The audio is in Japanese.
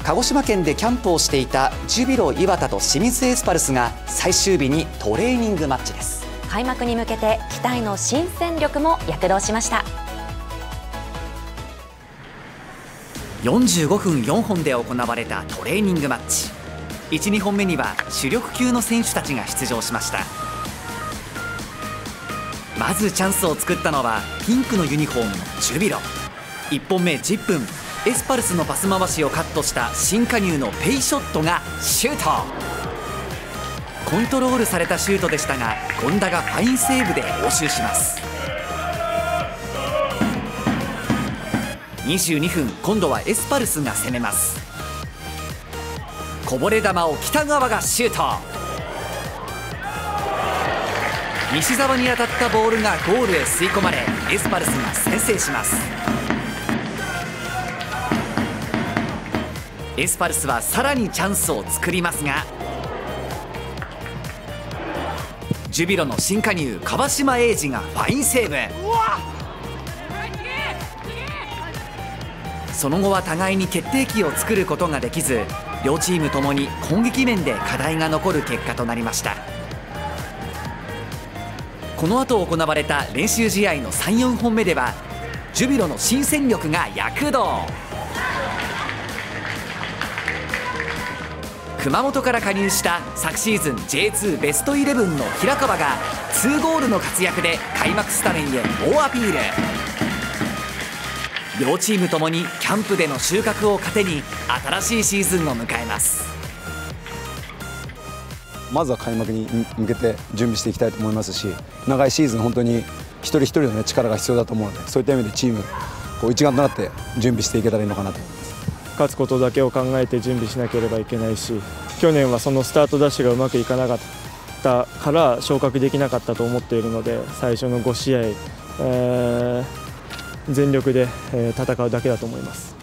鹿児島県でキャンプをしていたジュビロ磐田と清水エスパルスが最終日にトレーニングマッチです。 開幕に向けて期待の新戦力も躍動しました。 45分4本で行われたトレーニングマッチ。1、2本目には主力級の選手たちが出場しました。まずチャンスを作ったのはピンクのユニフォームのジュビロ。1本目10分、エスパルスのパス回しをカットした新加入のペイショットがシュート。コントロールされたシュートでしたが、権田がファインセーブで応酬します。22分、今度はエスパルスが攻めます。こぼれ球を北川がシュート。西澤に当たったボールがゴールへ吸い込まれ、エスパルスが先制します。エスパルスはさらにチャンスを作りますが、ジュビロの新加入川島永嗣がファインセーブ。その後は互いに決定機を作ることができず、両チームともに攻撃面で課題が残る結果となりました。この後行われた練習試合の3、4本目ではジュビロの新戦力が躍動。熊本から加入した昨シーズン J2 ベストイレブンの平川が2ゴールの活躍で開幕スタメンへ猛アピール。両チームともにキャンプでの収穫を糧に新しいシーズンを迎えます。 まずは開幕に向けて準備していきたいと思いますし、長いシーズン本当に一人一人の、力が必要だと思うので、そういった意味でチーム一丸となって準備していけたらいいのかなと思います。 勝つことだけを考えて準備しなければいけないし、去年はそのスタートダッシュがうまくいかなかったから昇格できなかったと思っているので、最初の5試合、全力で戦うだけだと思います。